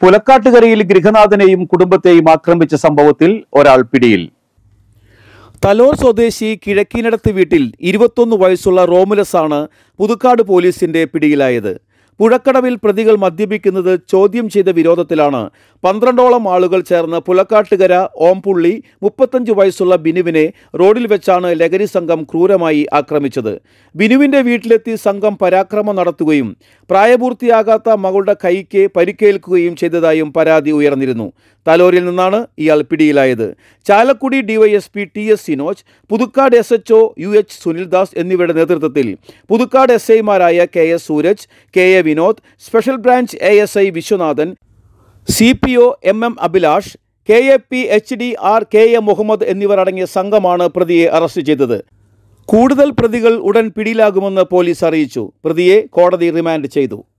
പുലക്കാട്ടുകരയിൽ ഗൃഹനാഥനെയും കുടുംബത്തെയും ആക്രമിച്ച സംഭവത്തിൽ ഒരാൾ പിടിയിൽ. തലോർ സ്വദേശി കിഴക്കിനടത്ത് വീട്ടിൽ 21 വയസ്സുള്ള റോമുലസ് ആണ് പുതുക്കാട് പോലീസിന്റെ പിടിയിലായത്. പുഴക്കടവിൽ പ്രതികൾ മദ്യപിക്കുന്നത് ചോദ്യം ചെയ്ത വിരോധത്തിലാണ് 12ഓളം ആളുകൾ ചേർന്ന് പുലക്കാട്ടുകര ഓംപുള്ളി 35 വയസ്സുള്ള ബിനുവിനെ റോഡിൽ വെച്ചാണ് ലഹരി സംഘം ക്രൂരമായി ആക്രമിച്ചത്. ബിനുവിന്റെ വീട്ടിലെത്തി സംഘം പരാക്രമം നടത്തുകയും പ്രായപൂർത്തിയാകാത്ത മകളുടെ കൈക്ക് പരിക്കേൽക്കുകയും ചെയ്തതായും പരാതി ഉയർന്നിരുന്നു. തലോരിൽ നിന്നാണ് ഇയാൾ പിടിയിലായത്. Chalakudy DYSP TS Sinoj, Puthukkad SHO UH Sunildas എന്നിവരുടെ നേതൃത്വത്തിൽ പുതുക്കാട് SIമാരായ KS Sooraj, KA Vinod, special branch ASI Viswanathan, CPO MM Abhilash, KAP HDR KA Muhammad എന്നിവർ അടങ്ങിയ സംഘമാണ് പ്രതിയെ അറസ്റ്റ് ചെയ്തത്. കൂടുതൽ പ്രതികൾ ഉടൻ പിടിയിലാകുമെന്ന് പോലീസ് അറിയിച്ചു. പ്രതിയെ കോടതി റിമാൻഡ് ചെയ്തു.